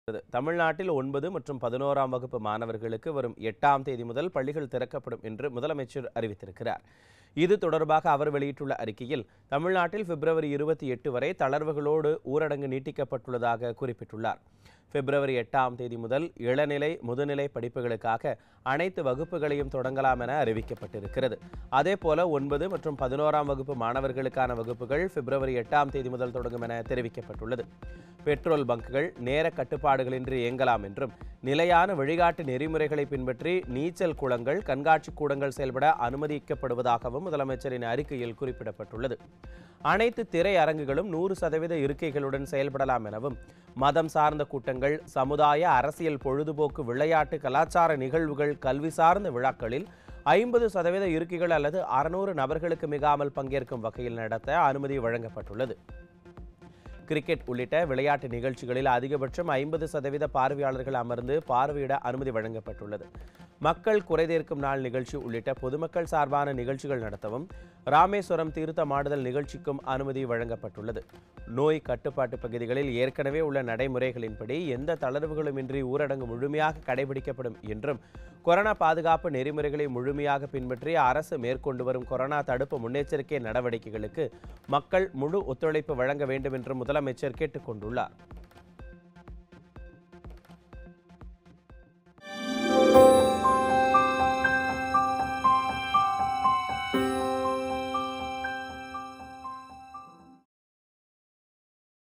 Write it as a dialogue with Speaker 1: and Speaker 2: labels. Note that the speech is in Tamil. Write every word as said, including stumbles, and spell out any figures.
Speaker 1: தமிழ்நாட்டில் ஒன்பது மற்றும் பதினோராம் வகுப்பு மாணவர்களுக்கு வரும் எட்டாம் தேதி முதல் பள்ளிகள் திறக்கப்படும் என்று முதலமைச்சர் அறிவித்திருக்கிறார். இது தொடர்பாக அவர் வெளியிட்டுள்ள அறிக்கையில் தமிழ்நாட்டில் பிப்ரவரி இருபத்தி எட்டு வரை தளர்வுகளோடு ஊரடங்கு நீட்டிக்கப்பட்டுள்ளதாக குறிப்பிட்டுள்ளார். பிப்ரவரி எட்டாம் தேதி முதல் இளநிலை முதுநிலை படிப்புகளுக்காக அனைத்து வகுப்புகளையும் தொடங்கலாம் என அறிவிக்கப்பட்டிருக்கிறது. அதேபோல ஒன்பது மற்றும் பதினோராம் வகுப்பு மாணவர்களுக்கான வகுப்புகள் பிப்ரவரி எட்டாம் தேதி முதல் தொடங்கும் என தெரிவிக்கப்பட்டுள்ளது. பெட்ரோல் பங்குகள் நேர கட்டுப்பாடுகளின்றி இயங்கலாம் என்றும் நிலையான வழிகாட்டு நெறிமுறைகளை பின்பற்றி நீச்சல் குளங்கள் கண்காட்சி கூடங்கள் செயல்பட அனுமதிக்கப்படுவதாகவும் முதலமைச்சரின் அறிக்கையில் குறிப்பிடப்பட்டுள்ளது. அனைத்து திரையரங்குகளும் நூறு சதவீத இருக்கைகளுடன் செயல்படலாம் எனவும் மதம் சார்ந்த கூட்டங்கள் சமுதாய அரசியல் பொழுதுபோக்கு விளையாட்டு கலாச்சார நிகழ்வுகள் கல்வி சார்ந்த விழாக்களில் ஐம்பது சதவீத இருக்கைகள் அல்லது அறுநூறு நபர்களுக்கு மிகாமல் பங்கேற்கும் வகையில் நடத்த அனுமதி வழங்கப்பட்டுள்ளது. கிரிக்கெட் உள்ளிட்ட விளையாட்டு நிகழ்ச்சிகளில் அதிகபட்சம் ஐம்பது சதவீத பார்வையாளர்கள் அமர்ந்து பார்வையிட அனுமதி வழங்கப்பட்டுள்ளது. மக்கள் குறைதீர்க்கும் நாள் நிகழ்ச்சி உள்ளிட்ட பொதுமக்கள் சார்பான நிகழ்ச்சிகள் நடத்தவும் ராமேஸ்வரம் தீர்த்தமாடுதல் நிகழ்ச்சிக்கும் அனுமதி வழங்கப்பட்டுள்ளது. நோய் கட்டுப்பாட்டு பகுதிகளில் ஏற்கனவே உள்ள நடைமுறைகளின்படி எந்த தளர்வுகளுமின்றி ஊரடங்கு முழுமையாக கடைபிடிக்கப்படும் என்றும் கொரோனா பாதுகாப்பு நெறிமுறைகளை முழுமையாக பின்பற்றி அரசு மேற்கொண்டு வரும் கொரோனா தடுப்பு முன்னெச்சரிக்கை நடவடிக்கைகளுக்கு மக்கள் முழு ஒத்துழைப்பு வழங்க வேண்டும் என்று முதலமைச்சர் கேட்டுக் கொண்டுள்ளார்.